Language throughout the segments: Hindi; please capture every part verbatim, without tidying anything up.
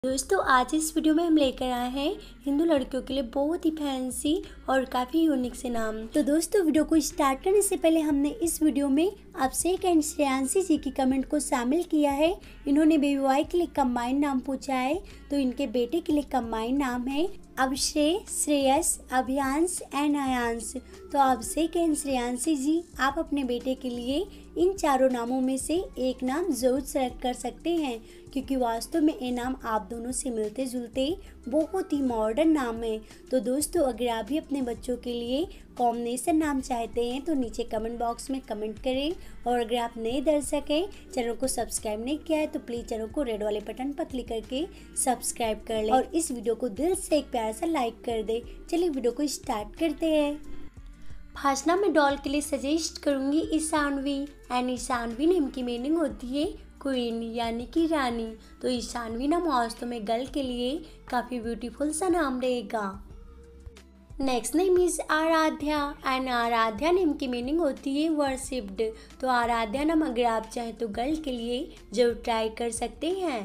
दोस्तों आज इस वीडियो में हम लेकर आए हैं हिंदू लड़कियों के लिए बहुत ही फैंसी और काफ़ी यूनिक से नाम। तो दोस्तों वीडियो को स्टार्ट करने से पहले हमने इस वीडियो में अभिषेक एंड श्रेयांशी जी की कमेंट को शामिल किया है। इन्होंने बेबी बॉय के लिए कंबाइन नाम पूछा है, तो इनके बेटे के लिए कंबाइन नाम है अभिषेक, श्रेयस, अभियांश एंड अयांश। तो अभिषेक एंड श्रेयांशी जी, आप अपने बेटे के लिए इन चारों नामों में से एक नाम जरूर सेलेक्ट कर सकते हैं, क्योंकि वास्तव में ये नाम आप दोनों से मिलते जुलते बहुत ही मॉडर्न नाम है। तो दोस्तों अगर आप भी अपने बच्चों के लिए कॉम्बिनेशन नाम चाहते हैं तो नीचे कमेंट बॉक्स में कमेंट करें। और अगर आप नए दर्शक हैं, चैनल को सब्सक्राइब नहीं किया है तो प्लीज़ चैनल को रेड वाले बटन पर क्लिक करके सब्सक्राइब कर लें और इस वीडियो को दिल से एक प्यारा सा लाइक कर दें। चलिए वीडियो को स्टार्ट करते हैं। फर्स्ट नाम मैं डॉल के लिए सजेस्ट करूँगी ईशानवी एंड ईशानवी नेम की मीनिंग होती है क्वीन यानी कि रानी। तो ईशानवी नाम वास्तव में गर्ल के लिए काफ़ी ब्यूटीफुल सा नाम रहेगा। Next name is Aaradhya and Aaradhya name की मीनिंग होती है वर्शिप्ड। तो आराध्या नाम अगर आप चाहें तो गर्ल के लिए जरूर ट्राई कर सकते हैं।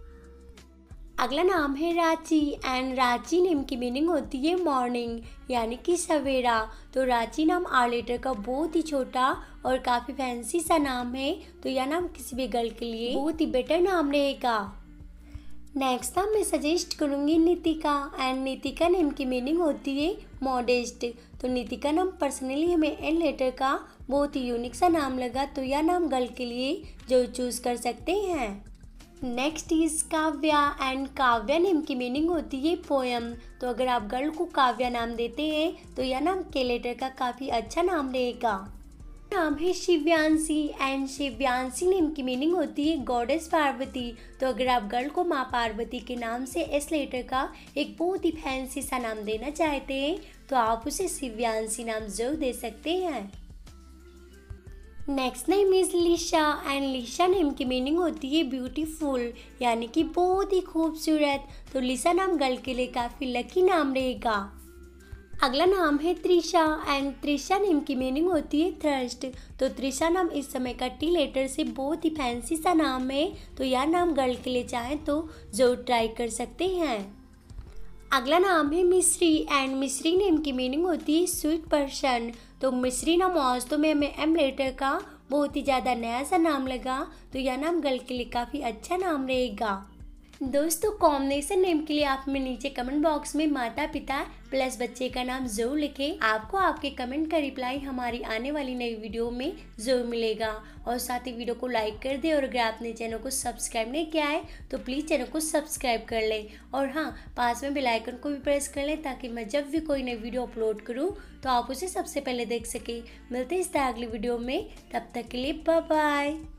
अगला नाम है रांची एंड रांची नेम की मीनिंग होती है मॉर्निंग यानी कि सवेरा। तो रांची नाम आर लेटर का बहुत ही छोटा और काफ़ी फैंसी सा नाम है, तो यह नाम किसी भी गर्ल के लिए बहुत ही बेटर नाम रहेगा। नेक्स्ट नाम मैं सजेस्ट करूँगी नितिका एंड नितिका नेम की मीनिंग होती है मॉडेस्ट। तो नितिका नाम पर्सनली हमें एन लेटर का बहुत ही यूनिक सा नाम लगा, तो यह नाम गर्ल के लिए जो चूज़ कर सकते हैं। Next is Kavya and Kavya name की मीनिंग होती है पोयम। तो अगर आप गर्ल को काव्या नाम देते हैं तो यह नाम के लेटर का काफ़ी अच्छा नाम रहेगा। नाम है शिव्यांशी एंड शिव्यांशी नेम की मीनिंग होती है गॉडेस पार्वती। तो अगर आप गर्ल को माँ पार्वती के नाम से एस लेटर का एक बहुत ही फैंसी सा नाम देना चाहते हैं तो आप उसे शिव्यांशी नाम जरूर दे सकते हैं। Next name is Lisha and Lisha name की मीनिंग होती है ब्यूटीफुल यानी कि बहुत ही खूबसूरत। तो लिशा नाम गर्ल के लिए काफ़ी लकी नाम रहेगा। अगला नाम है त्रिशा एंड त्रिशा नेम की मीनिंग होती है थर्स्ट। तो त्रिशा नाम इस समय का टी लेटर से बहुत ही फैंसी सा नाम है, तो यह नाम गर्ल के लिए चाहें तो जरूर ट्राई कर सकते हैं। अगला नाम है मिश्री एंड मिश्री नेम की मीनिंग होती है स्वीट पर्सन। तो मिश्री नाम वास्तव में हमें एम लेटर का बहुत ही ज़्यादा नया सा नाम लगा, तो यह नाम गर्ल के लिए काफ़ी अच्छा नाम रहेगा। दोस्तों कॉम्बिनेशन नेम के लिए आप हमें नीचे कमेंट बॉक्स में माता पिता प्लस बच्चे का नाम जरूर लिखें। आपको आपके कमेंट का रिप्लाई हमारी आने वाली नई वीडियो में जरूर मिलेगा। और साथ ही वीडियो को लाइक कर दें और अगर आपने चैनल को सब्सक्राइब नहीं किया है तो प्लीज़ चैनल को सब्सक्राइब कर लें और हाँ पास में बेल आइकन को भी प्रेस कर लें, ताकि मैं जब भी कोई नई वीडियो अपलोड करूँ तो आप उसे सबसे पहले देख सकें। मिलते हैं इस तरह अगली वीडियो में, तब तक के लिए बाय बाय।